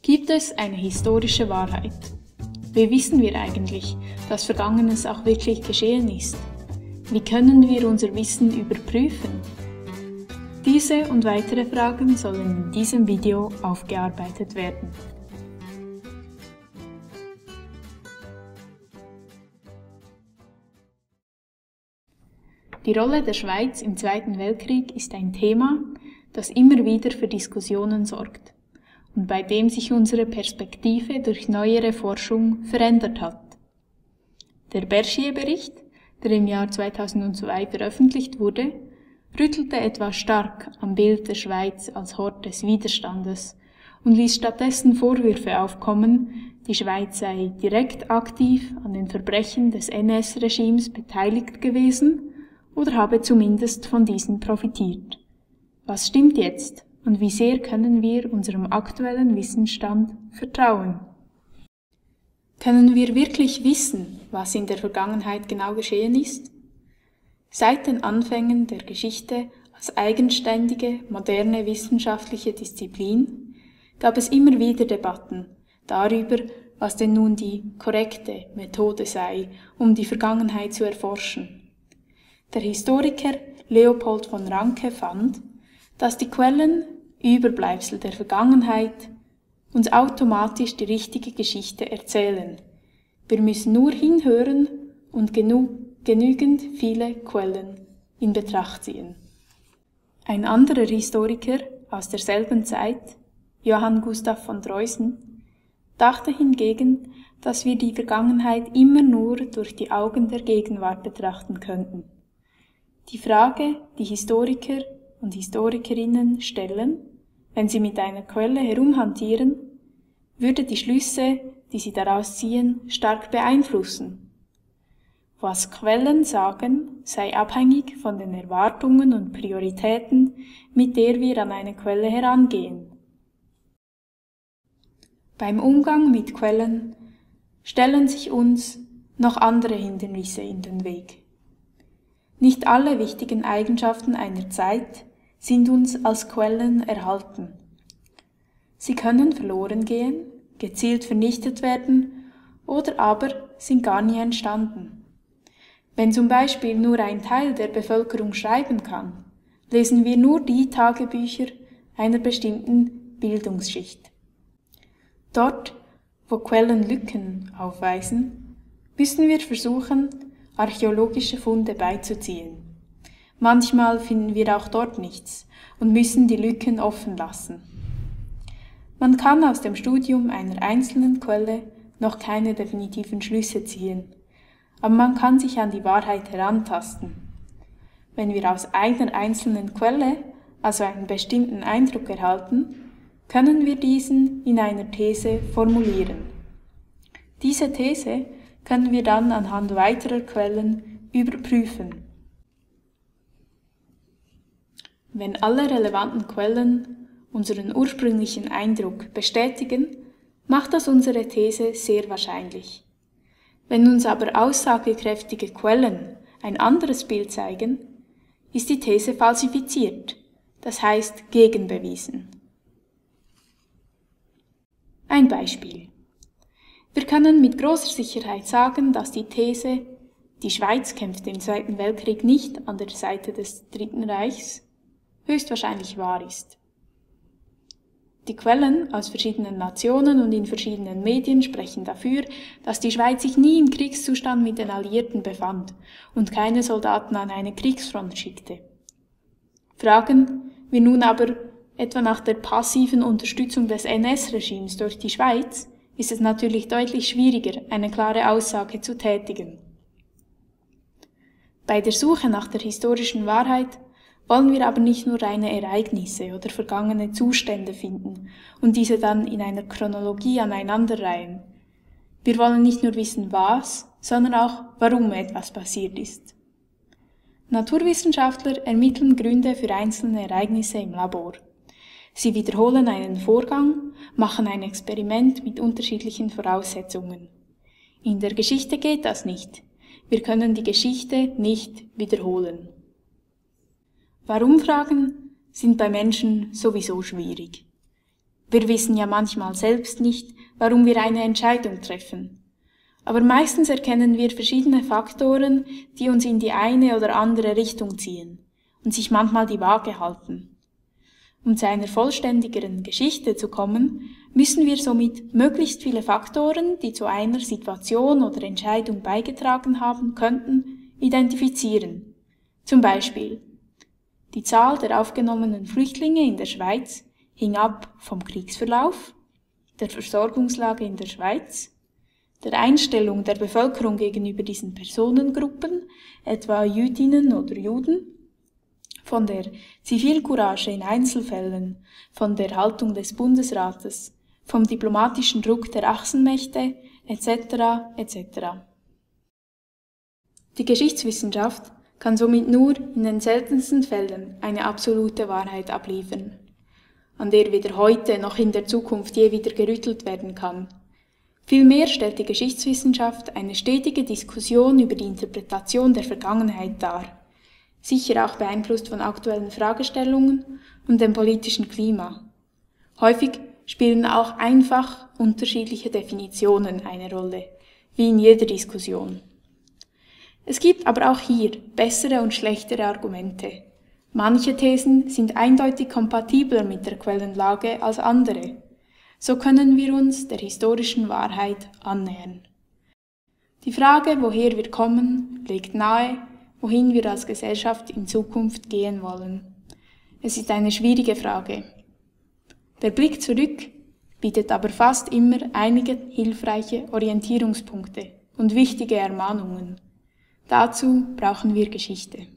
Gibt es eine historische Wahrheit? Wie wissen wir eigentlich, dass Vergangenes auch wirklich geschehen ist? Wie können wir unser Wissen überprüfen? Diese und weitere Fragen sollen in diesem Video aufgearbeitet werden. Die Rolle der Schweiz im Zweiten Weltkrieg ist ein Thema, das immer wieder für Diskussionen sorgt und bei dem sich unsere Perspektive durch neuere Forschung verändert hat. Der Bergier-Bericht, der im Jahr 2002 veröffentlicht wurde, rüttelte etwas stark am Bild der Schweiz als Hort des Widerstandes und ließ stattdessen Vorwürfe aufkommen, die Schweiz sei direkt aktiv an den Verbrechen des NS-Regimes beteiligt gewesen oder habe zumindest von diesen profitiert. Was stimmt jetzt und wie sehr können wir unserem aktuellen Wissensstand vertrauen? Können wir wirklich wissen, was in der Vergangenheit genau geschehen ist? Seit den Anfängen der Geschichte als eigenständige, moderne wissenschaftliche Disziplin gab es immer wieder Debatten darüber, was denn nun die korrekte Methode sei, um die Vergangenheit zu erforschen. Der Historiker Leopold von Ranke fand, dass die Quellen, Überbleibsel der Vergangenheit, uns automatisch die richtige Geschichte erzählen. Wir müssen nur hinhören und genügend viele Quellen in Betracht ziehen. Ein anderer Historiker aus derselben Zeit, Johann Gustav von Dreusen, dachte hingegen, dass wir die Vergangenheit immer nur durch die Augen der Gegenwart betrachten könnten. Die Frage, die Historiker und Historikerinnen stellen, wenn sie mit einer Quelle herumhantieren, würde die Schlüsse, die sie daraus ziehen, stark beeinflussen. Was Quellen sagen, sei abhängig von den Erwartungen und Prioritäten, mit der wir an eine Quelle herangehen. Beim Umgang mit Quellen stellen sich uns noch andere Hindernisse in den Weg. Nicht alle wichtigen Eigenschaften einer Zeit sind uns als Quellen erhalten. Sie können verloren gehen, gezielt vernichtet werden oder aber sind gar nie entstanden. Wenn zum Beispiel nur ein Teil der Bevölkerung schreiben kann, lesen wir nur die Tagebücher einer bestimmten Bildungsschicht. Dort, wo Quellen Lücken aufweisen, müssen wir versuchen, archäologische Funde beizuziehen. Manchmal finden wir auch dort nichts und müssen die Lücken offen lassen. Man kann aus dem Studium einer einzelnen Quelle noch keine definitiven Schlüsse ziehen, aber man kann sich an die Wahrheit herantasten. Wenn wir aus einer einzelnen Quelle also einen bestimmten Eindruck erhalten, können wir diesen in einer These formulieren. Diese These können wir dann anhand weiterer Quellen überprüfen. Wenn alle relevanten Quellen unseren ursprünglichen Eindruck bestätigen, macht das unsere These sehr wahrscheinlich. Wenn uns aber aussagekräftige Quellen ein anderes Bild zeigen, ist die These falsifiziert, das heißt gegenbewiesen. Ein Beispiel. Wir können mit großer Sicherheit sagen, dass die These, die Schweiz kämpfte im Zweiten Weltkrieg nicht an der Seite des Dritten Reichs, höchstwahrscheinlich wahr ist. Die Quellen aus verschiedenen Nationen und in verschiedenen Medien sprechen dafür, dass die Schweiz sich nie im Kriegszustand mit den Alliierten befand und keine Soldaten an eine Kriegsfront schickte. Fragen wir nun aber etwa nach der passiven Unterstützung des NS-Regimes durch die Schweiz, ist es natürlich deutlich schwieriger, eine klare Aussage zu tätigen. Bei der Suche nach der historischen Wahrheit wollen wir aber nicht nur reine Ereignisse oder vergangene Zustände finden und diese dann in einer Chronologie aneinanderreihen. Wir wollen nicht nur wissen, was, sondern auch, warum etwas passiert ist. Naturwissenschaftler ermitteln Gründe für einzelne Ereignisse im Labor. Sie wiederholen einen Vorgang, machen ein Experiment mit unterschiedlichen Voraussetzungen. In der Geschichte geht das nicht. Wir können die Geschichte nicht wiederholen. Warum-Fragen sind bei Menschen sowieso schwierig. Wir wissen ja manchmal selbst nicht, warum wir eine Entscheidung treffen. Aber meistens erkennen wir verschiedene Faktoren, die uns in die eine oder andere Richtung ziehen und sich manchmal die Waage halten. Um zu einer vollständigeren Geschichte zu kommen, müssen wir somit möglichst viele Faktoren, die zu einer Situation oder Entscheidung beigetragen haben könnten, identifizieren. Zum Beispiel: Die Zahl der aufgenommenen Flüchtlinge in der Schweiz hing ab vom Kriegsverlauf, der Versorgungslage in der Schweiz, der Einstellung der Bevölkerung gegenüber diesen Personengruppen, etwa Jüdinnen oder Juden, von der Zivilcourage in Einzelfällen, von der Haltung des Bundesrates, vom diplomatischen Druck der Achsenmächte, etc. etc. Die Geschichtswissenschaft kann somit nur in den seltensten Fällen eine absolute Wahrheit abliefern, an der weder heute noch in der Zukunft je wieder gerüttelt werden kann. Vielmehr stellt die Geschichtswissenschaft eine stetige Diskussion über die Interpretation der Vergangenheit dar, sicher auch beeinflusst von aktuellen Fragestellungen und dem politischen Klima. Häufig spielen auch einfach unterschiedliche Definitionen eine Rolle, wie in jeder Diskussion. Es gibt aber auch hier bessere und schlechtere Argumente. Manche Thesen sind eindeutig kompatibler mit der Quellenlage als andere. So können wir uns der historischen Wahrheit annähern. Die Frage, woher wir kommen, legt nahe, wohin wir als Gesellschaft in Zukunft gehen wollen. Es ist eine schwierige Frage. Der Blick zurück bietet aber fast immer einige hilfreiche Orientierungspunkte und wichtige Ermahnungen. Dazu brauchen wir Geschichte.